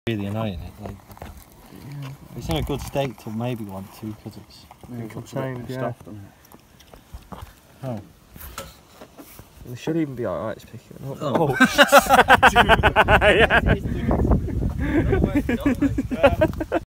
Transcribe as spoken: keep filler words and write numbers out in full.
Really annoying it. Like, yeah. It's in a good state to maybe want to because it's yeah, contained, yeah. Stuff, doesn't it? Oh. They should even be alright to pick it up. Oh. Oh.